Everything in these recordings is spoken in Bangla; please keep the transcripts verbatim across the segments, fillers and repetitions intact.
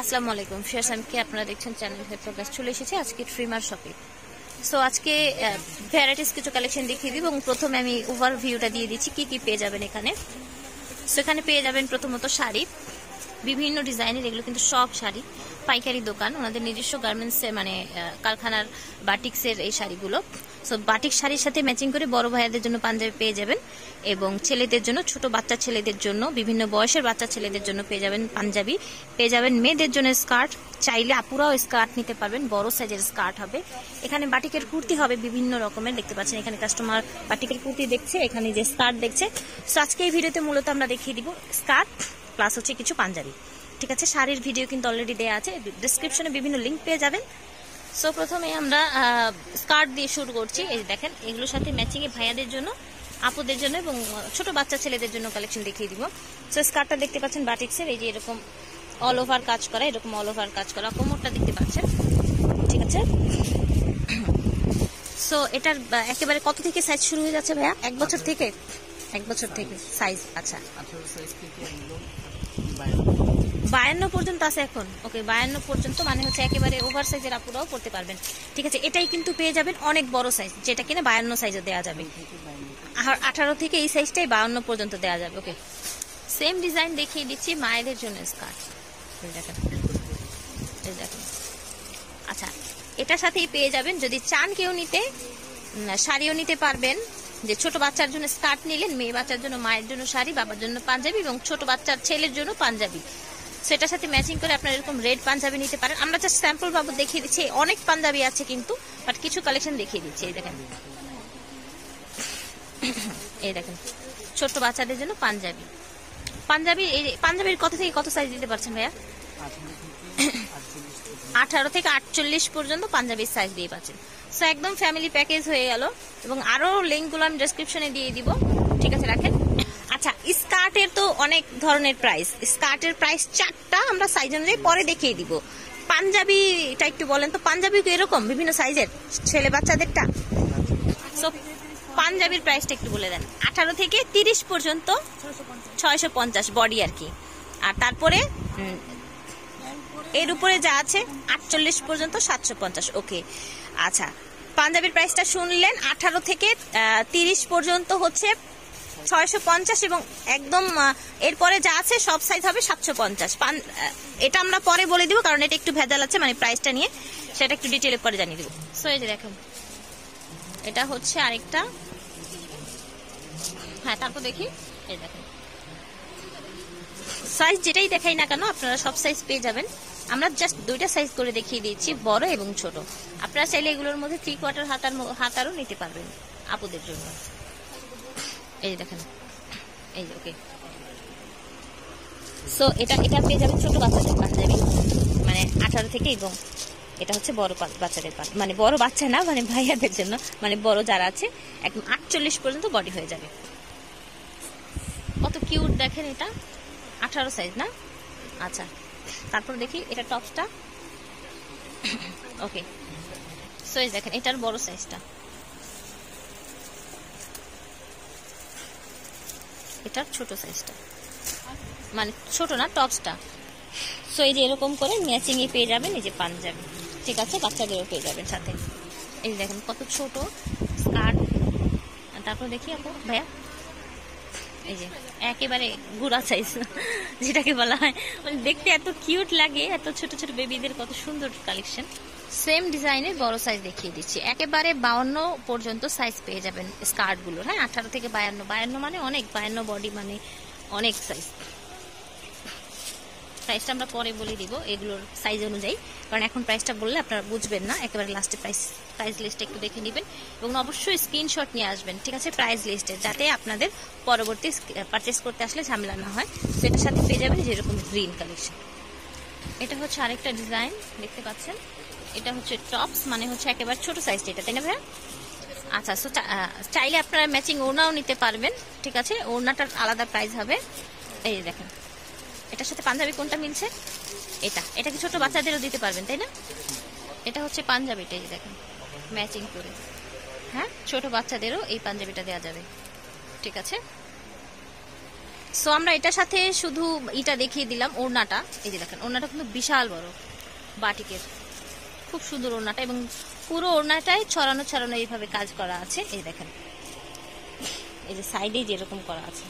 আসসালামু আলাইকুম ফিয়ার্স, আমি কি আপনারা দেখছেন চ্যানেল থেকে প্রকাশ চলে এসেছে আজকে ট্রিমার শপে। সো আজকে ভ্যারাইটিস কিছু কালেকশন দেখিয়ে দিব এবং প্রথমে আমি ওভারভিউটা দিয়ে দিচ্ছি কি কি পেয়ে যাবেন এখানে। সো এখানে পেয়ে যাবেন প্রথমত শাড়ি, বিভিন্ন ডিজাইনের, এগুলো কিন্তু সব শাড়ি, পাইকারি দোকান, ওনাদের নিজস্ব গার্মেন্টসে মানে কারখানার বাটিক্সের এই শাড়িগুলো। সো বাটিক শাড়ির সাথে ম্যাচিং করে বড় ভাইয়াদের জন্য পাঞ্জাবি পেয়ে যাবেন এবং ছেলেদের জন্য, ছোট বাচ্চা ছেলেদের জন্য, বিভিন্ন বয়সের বাচ্চা ছেলেদের জন্য পেয়ে যাবেন পাঞ্জাবি, পেয়ে যাবেন মেয়েদের জন্য স্কার্ট, চাইলে আপুরাও স্কার্ট নিতে পারবেন, বড় সাইজের স্কার্ট হবে। এখানে বাটিকের কুর্তি হবে বিভিন্ন রকমের, দেখতে পাচ্ছেন এখানে কাস্টমার বাটিকের কুর্তি দেখছে, এখানে যে স্কার্ট দেখছে। সো আজকে এই ভিডিওতে মূলত আমরা দেখিয়ে দিব স্কার্ট প্লাস হচ্ছে কিছু পাঞ্জাবি, ঠিক আছে। শাড়ির ভিডিও কিন্তু অলরেডি দেওয়া আছে, ডিসক্রিপশনে বিভিন্ন লিঙ্ক পেয়ে যাবেন। সো প্রথমে আমরা স্কার্ট দিয়ে শুরু করছি। এই দেখেন এগুলোর সাথে ম্যাচিং এ ভাইয়াদের জন্য, আপুদের জন্য এবং ছোট বাচ্চা ছেলেদের জন্য কালেকশন দেখিয়ে দিব। সো স্কার্টটা দেখতে পাচ্ছেন বাটিক্সের, এই যে এরকম অল ওভার কাজ করা, এরকম অল ওভার কাজ করা, কোমরটা দেখতে পাচ্ছেন, ঠিক আছে। সো এটার একেবারে কত থেকে সাইজ শুরু হয়ে যাচ্ছে ভাইয়া? এক বছর থেকে? এক বছর থেকে সাইজ, আচ্ছা বায়ান্ন পর্যন্ত আছে এখন। ওকে, বায়ান্ন পর্যন্ত মানে হচ্ছে একেবারে ওভার সাইজের আপুরাও পড়তে পারবেন, ঠিক আছে। এটাই কিন্তু পেয়ে যাবেন অনেক বড় সাইজ, যেটা কিনা বায়ান্ন সাইজে দেওয়া যাবে। আর আঠারো থেকে এই সাইজটাই বায়ান্ন পর্যন্ত দেওয়া যাবে। ওকে, সেম ডিজাইন দেখিয়ে দিচ্ছি মায়েদের জন্য স্কার্ট, দেখেন দেখেন। আচ্ছা, এটার সাথেই পেয়ে যাবেন, যদি চান কেউ নিতে শাড়িও নিতে পারবেন, যে ছোট বাচ্চার জন্য স্কার্ট নিলেন, মেয়ে বাচ্চার জন্য মায়ের জন্য শাড়ি, বাবার জন্য পাঞ্জাবি এবং ছোট বাচ্চার ছেলের জন্য পাঞ্জাবি। সেটার সাথে ম্যাচিং করে আপনারা এরকম রেড পাঞ্জাবি নিতে পারেন। আমরা জাস্ট স্যাম্পল বাবু দেখিয়ে দিচ্ছি, অনেক পাঞ্জাবি আছে কিন্তু, বাট কিছু কালেকশন দেখিয়ে দিচ্ছি। এই দেখেন, এই দেখেন ছোট বাচ্চাদের জন্য পাঞ্জাবি। পাঞ্জাবি এই পাঞ্জাবির কত থেকে কত সাইজ দিতে পারছেন ভাইয়া? আঠারো থেকে আটচল্লিশ পর্যন্ত পাঞ্জাবির সাইজ দিয়ে পাচ্ছেন। সো একদম ফ্যামিলি প্যাকেজ হয়ে গেল এবং আরো লিঙ্কগুলো আমি ডেসক্রিপশনে দিয়ে দিব, ঠিক আছে, রাখেন। আচ্ছা, স্কার্টের তো অনেক ধরনের প্রাইস, স্কার্টের প্রাইস চারটা, আমরা সাইজ অনুযায়ী পরে দেখিয়ে দিব। পাঞ্জাবিটা একটু বলেন তো, পাঞ্জাবি কি এরকম বিভিন্ন সাইজের ছেলে বাচ্চাদেরটা? সো পাঞ্জাবির প্রাইসটা একটু বলে দেন। আঠারো থেকে তিরিশ পর্যন্ত ছয়শো পঞ্চাশ বডি আর কি, আর তারপরে এর উপরে যা আছে আটচল্লিশ পর্যন্ত সাতশো পঞ্চাশ। ওকে, আচ্ছা, পাঞ্জাবির প্রাইসটা শুনলেন, আঠারো থেকে তিরিশ পর্যন্ত হচ্ছে ছয়শো পঞ্চাশ এবং একদম এরপরে যা আছে সব সাইজ হবে সাতশো পঞ্চাশ। এটা আমরা পরে বলে দিব, কারণ এটা একটু ভেজাল আছে, মানে প্রাইসটা নিয়ে সেটা একটু ডিটেলে পরে জানিয়ে দিব। সো এই যে দেখুন, এটা হচ্ছে আরেকটা, হ্যাঁ তারপর দেখি, এই দেখেন সাইজ যেটাই দেখাই না কেন আপনারা সব সাইজ পেয়ে যাবেন। আমরা জাস্ট দুইটা সাইজ করে দেখিয়ে দিচ্ছি, বড় এবং ছোট। আপনারা চাইলে এগুলোর মধ্যে থ্রি কোয়ার্টার হাতার হাতারও নিতে পারবেন আপুদের জন্য। এই যে দেখেন, এই যে ওকে। সো এটা এটা পেয়ে যাবেন ছোট বাচ্চাদের পাঞ্জাবি, মানে আঠারো থেকে, এবং এটা হচ্ছে বড় বাচ্চাদের, মানে বড় বাচ্চা না, মানে ভাইয়াদের জন্য, মানে বড় যারা আছে একদম আটচল্লিশ পর্যন্ত বডি হয়ে যাবে। কত কিউট দেখেন, এটা আঠারো সাইজ না? আচ্ছা, তারপর দেখি এটা টপসটা। ওকে, সো এই দেখেন এটার বড় সাইজটা, এটার ছোট সাইজটা, মানে ছোট না টপসটা। সো এই যে এরকম করে ম্যাচিং এ পেয়ে যাবেন এই যে পাঞ্জাবি, ঠিক আছে, বাচ্চাদেরও পেয়ে যাবেন সাথে। এই দেখেন কত ছোট স্কার্ট। তারপর দেখি আপু ভাইয়া, এই যে একেবারে গুড়া সাইজ যেটাকে বলা হয়, মানে দেখতে এত কিউট লাগে, এত ছোট ছোট বেবিদের কত সুন্দর কালেকশন। সেম ডিজাইনের বড় সাইজ দেখিয়ে দিচ্ছি, একেবারে বাউন্ন পর্যন্ত সাইজ পেয়ে যাবেন স্কার্ট গুলো, হ্যাঁ আঠারো থেকে বায়ান্ন, বায়ান্ন মানে অনেক, বায়ান্ন বডি মানে অনেক সাইজ। প্রাইসটা আমরা পরে বলে দিব এগুলোর সাইজ অনুযায়ী, কারণ এখন প্রাইসটা বললে আপনারা বুঝবেন না। একেবারে লাস্টে প্রাইস প্রাইস লিস্টটা একটু দেখে নেবেন এবং অবশ্যই স্ক্রিনশট নিয়ে আসবেন, ঠিক আছে, প্রাইস লিস্টে, যাতে আপনাদের পরবর্তী পারচেস করতে আসলে ঝামেলা না হয়। সেটার সাথে পেয়ে যাবেন যেরকম গ্রিন কালেকশন। এটা হচ্ছে আরেকটা ডিজাইন, দেখতে পাচ্ছেন, এটা হচ্ছে টপস, মানে হচ্ছে একেবারে ছোট সাইজটা, এটা তাই না ভাইয়া? আচ্ছা, সো চাইলে আপনারা ম্যাচিং ওড়নাও নিতে পারবেন, ঠিক আছে, ওড়নাটার আলাদা প্রাইস হবে। এই দেখেন এটার সাথে পাঞ্জাবি কোনটা মিলছে? এটা এটা কি ছোট বাচ্চাদেরও দিতে পারবেন, তাই না? এটা হচ্ছে পাঞ্জাবিটা, এই দেখেন ম্যাচিং করে, হ্যাঁ ছোট বাচ্চাদেরও এই পাঞ্জাবিটা দেওয়া যাবে, ঠিক আছে। সো আমরা এটার সাথে শুধু এটা দেখিয়ে দিলাম ওড়নাটা। এই যে দেখেন ওড়নাটা কিন্তু বিশাল বড় বাটিকের, খুব সুন্দর ওড়নাটা, এবং পুরো ওড়নাটাই ছড়ানো ছড়ানো এইভাবে কাজ করা আছে। এই দেখেন এই যে সাইডে যেরকম করা আছে।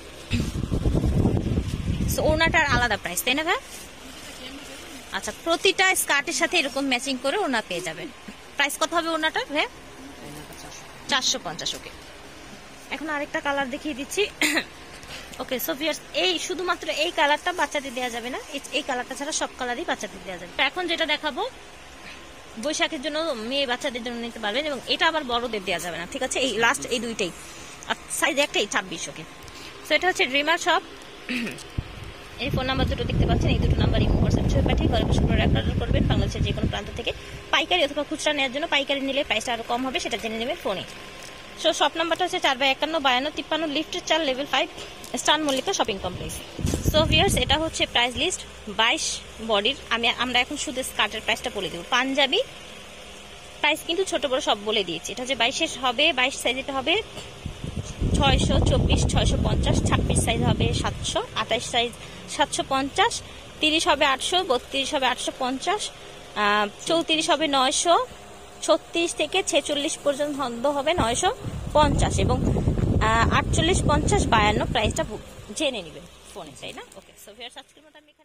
সো ওড়নাটার আলাদা প্রাইস, তাই না ভাই? আচ্ছা, প্রতিটা স্কার্টের সাথে এরকম ম্যাচিং করে ওড়না পেয়ে যাবেন। প্রাইস কত হবে ওড়নাটার ভাই? চারশো পঞ্চাশ। ওকে, এখন আরেকটা কালার দেখিয়ে দিচ্ছি। ওকে সো ভিউয়ার্স, এই শুধুমাত্র এই কালারটা বাচ্চাদের দেওয়া যাবে না, এই কালারটা ছাড়া সব কালারই বাচ্চাদের দেওয়া যাবে। এখন যেটা দেখাবো বৈশাখের জন্য মেয়ে বাচ্চাদের জন্য নিতে পারবেন, এবং এটা আবার বড়দের দেওয়া যাবে না, ঠিক আছে? এই লাস্ট এই দুইটাই সাইজ একটাই ছাব্বিশ। ওকে, সো এটা হচ্ছে ড্রিমার শপ। এই ফোন নাম্বার দুটো দেখতে পাচ্ছেন, এই দুটো নাম্বার ইমো হোয়াটসঅ্যাপ ছবি পাঠিয়ে ঘরে বসে প্রোডাক্ট অর্ডার করবেন। বাংলাদেশের যে কোনো প্রান্ত থেকে পাইকারি অথবা খুচরা নেওয়ার জন্য, পাইকারি নিলে প্রাইসটা আরো কম হবে, সেটা জেনে নেবেন ফোনে। সো শপ নাম্বারটা হচ্ছে চার বাই একান্ন বায়ান্ন তিপ্পান্ন লিফটের চার লেভেল ফাইভ স্টান Mallika shopping complex. So viewers, এটা হচ্ছে প্রাইস লিস্ট বাইশ বডির। আমি আমরা এখন শুধু স্কার্টের প্রাইসটা বলে দেবো। পাঞ্জাবি প্রাইস কিন্তু ছোট বড় সব বলে দিয়েছি। এটা হচ্ছে বাইশের হবে, বাইশ সাইজের হবে ছয়শো, চব্বিশ ছয়শো পঞ্চাশ, ছাব্বিশ সাইজ হবে সাতশো, আঠাইশ সাইজ সাতশো পঞ্চাশ, তিরিশ হবে আটশো, বত্রিশ হবে আটশো পঞ্চাশ, চৌত্রিশ হবে নয়শো, ছত্রিশ থেকে ছেচল্লিশ পর্যন্ত হবে নয়শো পঞ্চাশ, এবং আটচল্লিশ পঞ্চাশ বায়ান্ন প্রাইসটা জেনে নেবেন ফোনে, তাই না? ওকে সো ভিউয়ার্স, আজকের মতো আমি